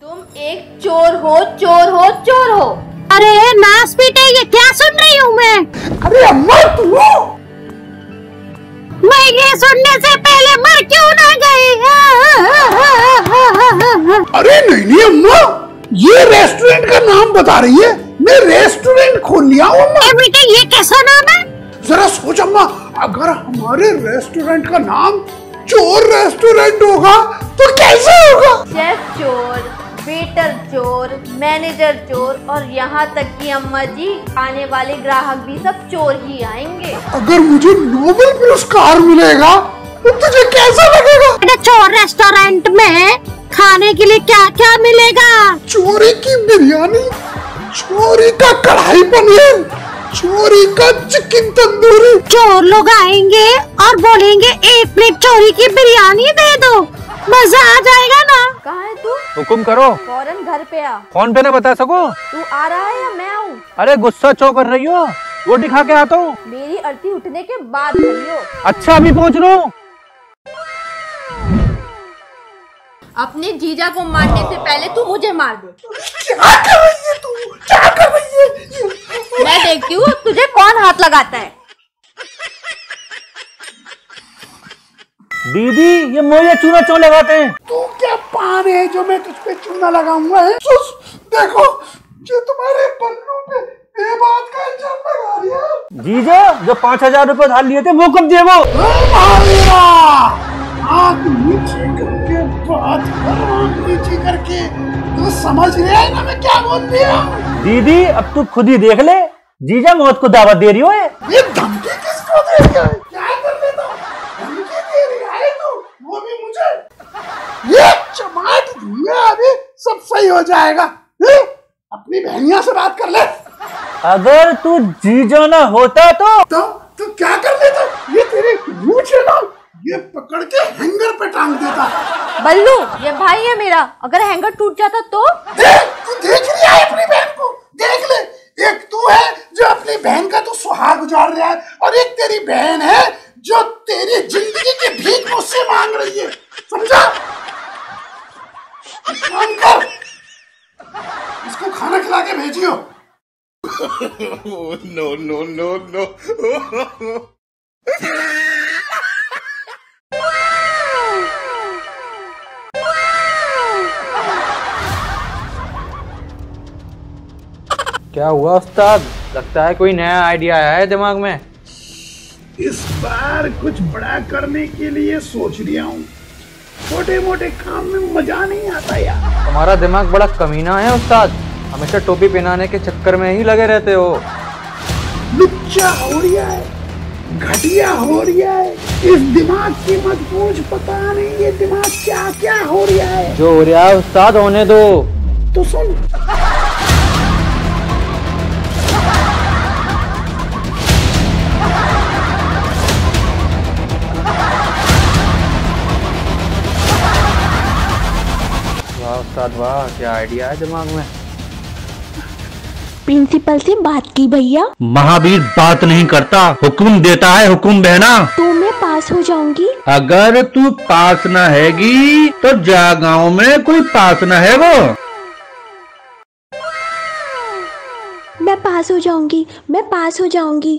तुम एक चोर हो, चोर हो, चोर हो। अरे नास पीटे, ये क्या सुन रही हूँ मैं? अरे अम्मा तू, मैं ये सुनने से पहले मर क्यों ना गई? अरे नहीं नहीं अम्मा, ये रेस्टोरेंट का नाम बता रही है। मैं रेस्टोरेंट खोल लिया हूँ अम्मा। बेटे ये कैसा नाम है? जरा सोच अम्मा, अगर हमारे रेस्टोरेंट का नाम चोर रेस्टोरेंट होगा तो कैसे होगा? शेफ चोर, वेटर चोर, मैनेजर चोर और यहाँ तक कि अम्मा जी आने वाले ग्राहक भी सब चोर ही आएंगे। अगर मुझे नोबेल पुरस्कार मिलेगा तो तुझे कैसा लगेगा? चोर रेस्टोरेंट में खाने के लिए क्या क्या मिलेगा? चोरी की बिरयानी, चोरी का कढ़ाई पनीर, चोरी का चिकन तंदूरी। चोर लोग आएंगे और बोलेंगे एक प्लेट चोरी की बिरयानी दे दो, मजा आ जाएगा ना? कहाँ है तू? हुकुम करो। फौरन घर पे आ। फोन पे ना बता सको? तू आ रहा है या मैं आऊँ? अरे गुस्सा क्यों कर रही हो? रोटी खा के आता हूँ। मेरी अर्थी उठने के बाद खाइयो। अच्छा अभी पहुँच रहा हूँ। अपने जीजा को मारने से पहले तू मुझे मार दे। क्या कर रही है तू? क्या कर रही है? मैं देखती हूँ तुझे कौन हाथ लगाता है। दीदी ये मुझे चूना क्यों लगाते हैं? तू क्या पान है जो मैं तुझ पे चूना लगाऊंगा? है देखो, जो तुम्हारे बल्लू पे बेबात का इल्जाम लगा रही है। जीजा जो 5,000 रुपए उधार लिए थे वो कब दे? वो आँख नीचे करके बात कर, आँख नीचे करके। तू समझ रहा है ना मैं क्या बोल रहा हूँ? दीदी अब तू खुद ही देख ले, जीजा मौत को दावत दे रही हो। ये धमकी किसको दे रही है? क्या कर लेता हूँ? धमकी दे रही है तू, वो भी मुझे। ये चमाट दिया, अभी सब सही हो जाएगा। अपनी बहनिया से बात कर ले। अगर तू जीजा ना होता तो तू क्या कर लेता? ये तेरी मूंछ है ना, ये पकड़ के हैंगर पे टांग देता। बल्लू ये भाई है मेरा, अगर हैंगर टूट जाता तो? तू देख रही है अपनी बहन को? देख ले, एक तू है जो अपनी बहन का तू सुहाग उजाड़ रहा है, और एक तेरी बहन है जो तेरी जिंदगी की भीख मुझसे मांग रही है। समझा? काम कर, इसको खाना खिला के भेजियो। No no no no. क्या हुआ उस्ताद? लगता है कोई नया आइडिया आया है दिमाग में। इस बार कुछ बड़ा करने के लिए सोच रहा हूँ। छोटे मोटे काम में मजा नहीं आता यार। तुम्हारा दिमाग बड़ा कमीना है उस्ताद, हमेशा टोपी पहनाने के चक्कर में ही लगे रहते हो। लुच्चा हो रहा है, घटिया हो रहा है। इस दिमाग की मत पूछ, पता नहीं ये दिमाग क्या क्या हो रहा है। जो हो रहा है उस्ताद होने दो। तो सुन, वाह उस्ताद वाह, क्या आइडिया है दिमाग में। प्रिंसिपल से बात की भैया। महावीर बात नहीं करता, हुक्म देता है। हुक्म बहना। तो मैं पास हो जाऊंगी? अगर तू पास न हैगी तो जा गांव में कोई पास न है वो। मैं पास हो जाऊंगी, मैं पास हो जाऊंगी।